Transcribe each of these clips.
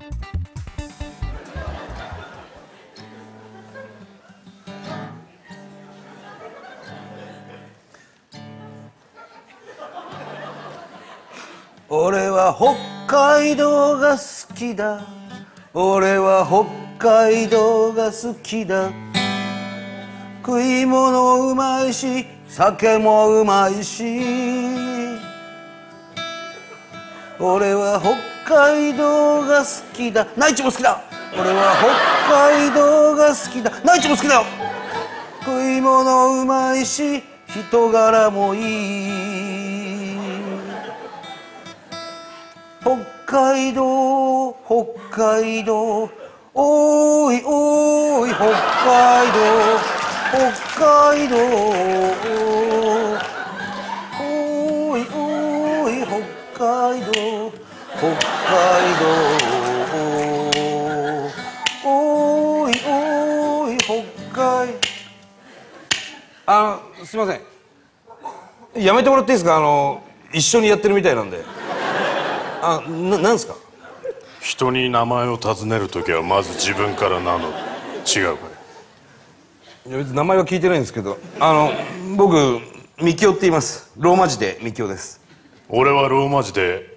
俺は北海道が好きだ。俺は北海道が好きだ。食い物うまいし酒もうまいし。俺は北海道が好きだ。内地も好きだ。俺は北海道が好きだ。内地も好きだよ。食い物うまいし人柄もいい。北海道北海道おいおい北海道北海道おいおい北海道北海道おいおい北海すいません、やめてもらっていいですか？一緒にやってるみたいなんで。なんすか？ 人に名前を尋ねるときはまず自分から名乗る。違うかい？ いや別に名前は聞いてないんですけど、僕ミキオって言います。ローマ字でミキオです。 俺はローマ字で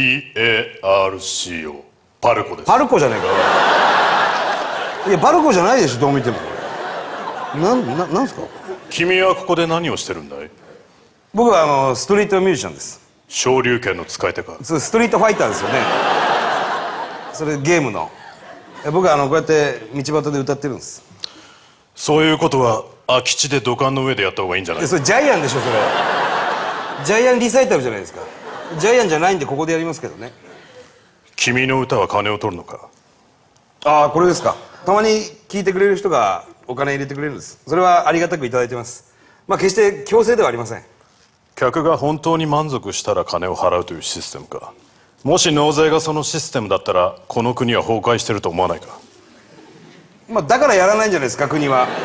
PARCO パルコです。 パルコじゃねえか。いやパルコじゃないでしょ、どう見ても。なんすか？ 君はここで何をしてるんだい？ 僕はストリートミュージシャンです。 昇竜拳の使い手か？ ストリートファイターですよね。それゲームの。僕はこうやって道端で歌ってるんです。 そういうことは空き地で土管の上でやった方がいいんじゃない？ それジャイアンでしょ、それ。ジャイアンリサイタルじゃないですか。ジャイアンじゃないんでここでやりますけどね。 君の歌は金を取るのか？ これですか。たまに聞いてくれる人がお金入れてくれるんです。それはありがたくいただいてます。決して強制ではありません。 客が本当に満足したら金を払うというシステムか。もし納税がそのシステムだったらこの国は崩壊してると思わないか？ だからやらないんじゃないですか、国は。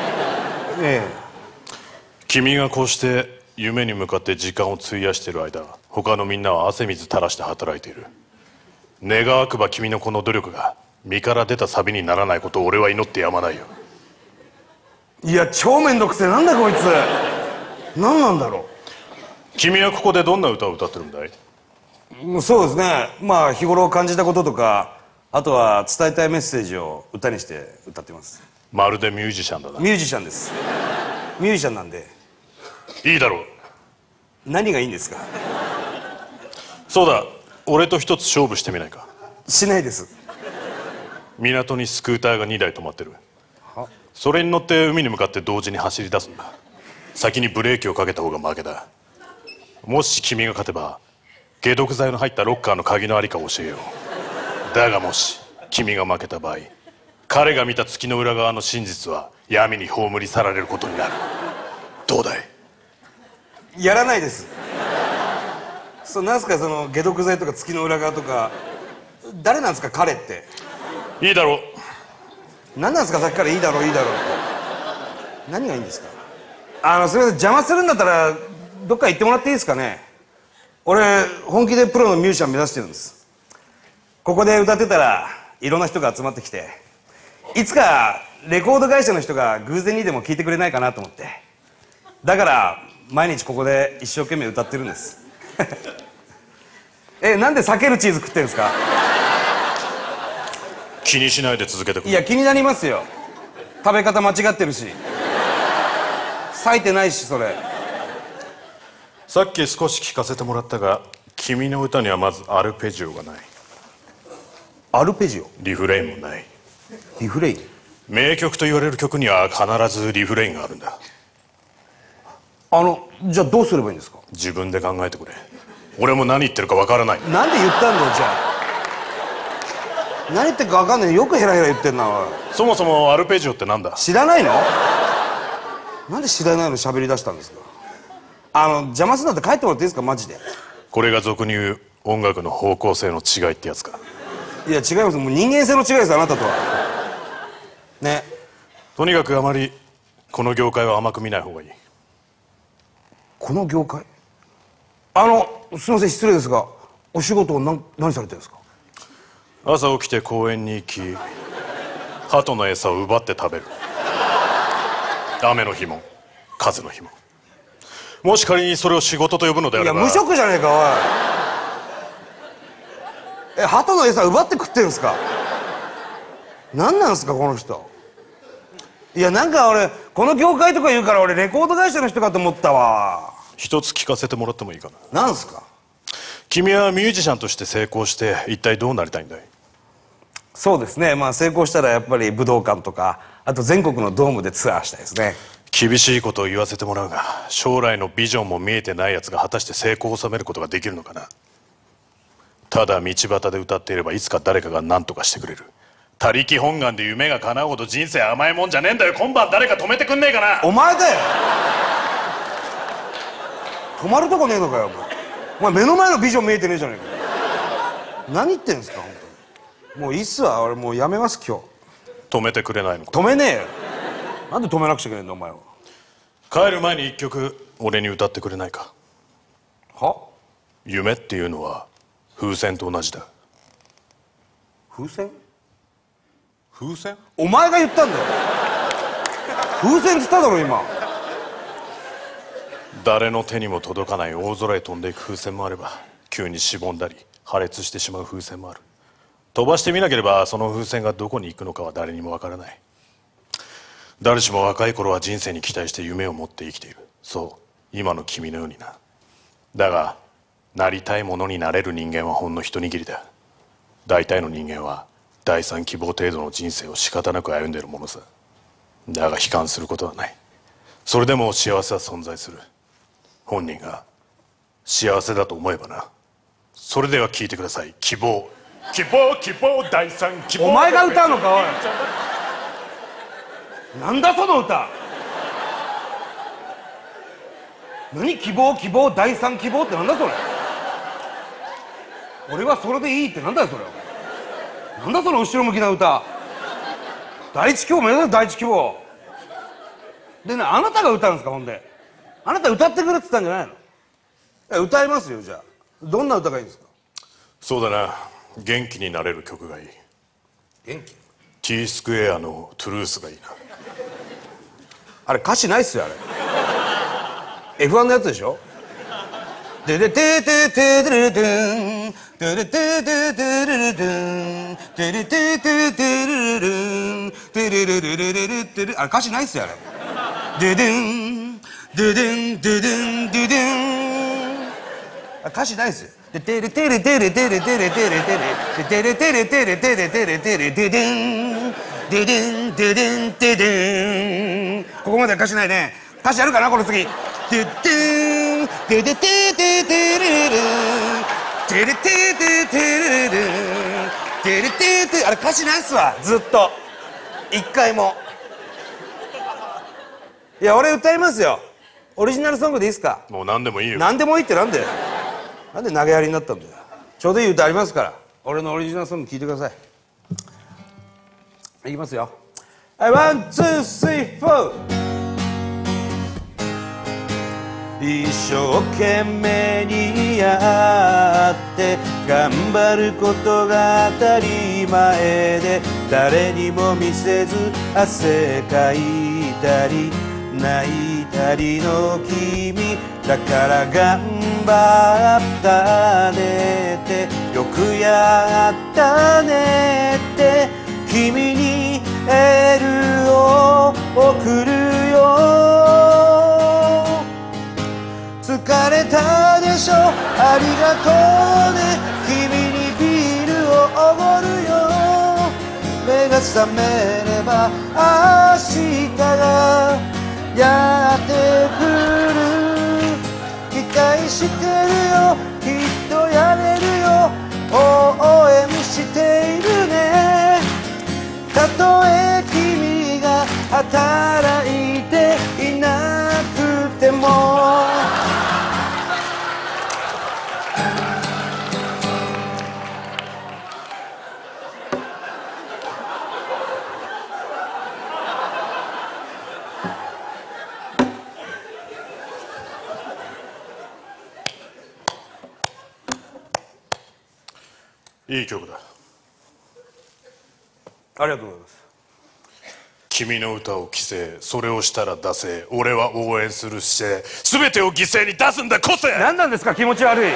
君がこうして夢に向かって時間を費やしている間、他のみんなは汗水垂らして働いている。願わくば君のこの努力が身から出たサビにならないことを俺は祈ってやまないよ。 いや超めんどくせえ。なんだこいつ。何なんだろう。 君はここでどんな歌を歌ってるんだい？ そうですね、日頃感じたこととか、あとは伝えたいメッセージを歌にして歌ってます。 まるでミュージシャンだな。 ミュージシャンです。ミュージシャンなんで。 いいだろう。 何がいいんですか？ そうだ、俺と一つ勝負してみないか？ しないです。 港にスクーターが2台止まってる。それに乗って海に向かって同時に走り出すんだ。先にブレーキをかけた方が負けだ。もし君が勝てば解毒剤の入ったロッカーの鍵のありかを教えよう。だがもし君が負けた場合、彼が見た月の裏側の真実は闇に葬り去られることになる。どうだい？ やらないです。なんすかその解毒剤とか月の裏側とか。誰なんですか彼って。 いいだろう。 何なんですかさっきからいいだろういいだろうって。何がいいんですか？すみません、邪魔するんだったらどっか行ってもらっていいですかね。俺本気でプロのミュージシャン目指してるんです。ここで歌ってたらいろんな人が集まってきて、いつかレコード会社の人が偶然にでも聴いてくれないかなと思って。だから毎日ここで一生懸命歌ってるんです。なんで避けるチーズ食ってるんですか？ 気にしないで続けてくれ。 いや気になりますよ。食べ方間違ってるし、裂いてないし。それさっき少し聞かせてもらったが、君の歌にはまずアルペジオがない。 アルペジオ？ リフレインもない。 リフレイン？ 名曲と言われる曲には必ずリフレインがあるんだ。 じゃあどうすればいいんですか？ 自分で考えてくれ。俺も何言ってるかわからない。 なんで言ったんだよじゃあ。何言ってるかわかんない。よくヘラヘラ言ってんな。おい、 そもそもアルペジオってなんだ？ 知らないの？なんで知らないの喋り出したんですか？邪魔するんだって帰ってもらっていいですかマジで。 これが俗に言う音楽の方向性の違いってやつか？ いや違います。もう人間性の違いです、あなたとはね。 とにかくあまりこの業界は甘く見ない方がいい。 この業界？すいません失礼ですが、お仕事を何されてるんですか？ 朝起きて公園に行き鳩の餌を奪って食べる。雨の日も風の日も。もし仮にそれを仕事と呼ぶのであれば。 いや無職じゃねえかおい。鳩の餌奪って食ってるんですか？何なんですかこの人。いやなんか俺この業界とか言うから俺レコード会社の人かと思ったわ。 一つ聞かせてもらってもいいかな。 なんすか？ 君はミュージシャンとして成功して一体どうなりたいんだい？ そうですね、まあ成功したらやっぱり武道館とかあと全国のドームでツアーしたいですね。 厳しいことを言わせてもらうが、将来のビジョンも見えてないやつが果たして成功を収めることができるのかな。ただ道端で歌っていればいつか誰かが何とかしてくれる。他力本願で夢が叶うほど人生甘いもんじゃねえんだよ。今晩誰か止めてくんねえかな。 お前だよ。止まるとこねえのかよお前。目の前のビジョン見えてねえじゃねえか。何言ってんですか本当に。もういいっすわ、俺もうやめます今日。 止めてくれないのか？ 止めねえよ。なんで止めなくちゃいけないんだお前は。 帰る前に一曲俺に歌ってくれないか？ は？ 夢っていうのは風船と同じだ。 風船？ 風船？ お前が言ったんだよ。風船っつっただろ今。 誰の手にも届かない大空へ飛んでいく風船もあれば、急にしぼんだり破裂してしまう風船もある。飛ばしてみなければその風船がどこに行くのかは誰にもわからない。誰しも若い頃は人生に期待して夢を持って生きている。そう今の君のようにな。だがなりたいものになれる人間はほんの一握りだ。大体の人間は第三希望程度の人生を仕方なく歩んでいるものさ。だが悲観することはない。それでも幸せは存在する。本人が幸せだと思えばな。それでは聞いてください。希望希望希望第三希望。 お前が歌うのかおい。なんだその歌。何希望希望第三希望ってなんだそれ。俺はそれでいいってなんだよそれ。なんだその後ろ向きな歌。第一希望目指す第一希望でね、あなたが歌うんですか？ほんであなた歌ってくれって言ったんじゃないの？歌いますよ。じゃあどんな歌がいいんですか？ そうだな、元気になれる曲がいい。 元気？ T スクエアのトゥルースがいいな。 あれ歌詞ないっすよあれ。F1 のやつでしょ。ででててててれてんてれてててれれてんてれてててれれれんてれれれれれれてれ。あれ歌詞ないっすよあれ。ででんででんででんででん。あ歌詞ないっすよ。でてれてれてれてれてれてれてれてれてれてれてれてれてれででんででんででんででん。ここまでは歌詞ないね。歌詞あるかなこの次。ででんででてててれれてれてててれれてれてて。あれ歌詞ないっすわずっと一回も。いや俺歌いますよ。オリジナルソングでいいっすか？ もう何でもいいよ。 何でもいいってなんで投げやりになったんだよ。ちょうどいい歌ありますから俺のオリジナルソング聴いてください。いきますよ。ワンツースリーフォー。一生懸命にやって頑張ることが当たり前で、誰にも見せず汗かいたり泣いたりの君だから頑張ったねってよくやったねって君にエールを送るよ。疲れたでしょありがとうね君にビールをおごるよ。目が覚めれば明日がやってくる。期待してるよきっとやれるよ応援しているね。たとえ君が働いていなくても。 いい曲だ。 ありがとうございます。 君の歌を着せ、それをしたら出せ、俺は応援するして、全てを犠牲に出すんだ個性。 何なんですか気持ち悪い。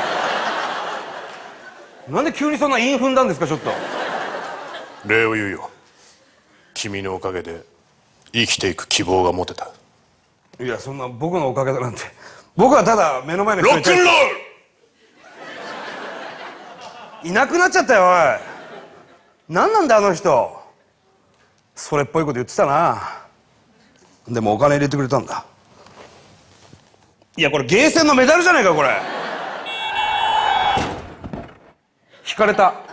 なんで急にそんな韻踏んだんですか。ちょっと礼を言うよ。君のおかげで生きていく希望が持てた。 いや、そんな僕のおかげだなんて。僕はただ目の前の人にロックンロール。 いなくなっちゃったよ。おい、何なんだあの人。それっぽいこと言ってたな。でもお金入れてくれたんだ。いや、これゲーセンのメダルじゃないかこれ。引かれた。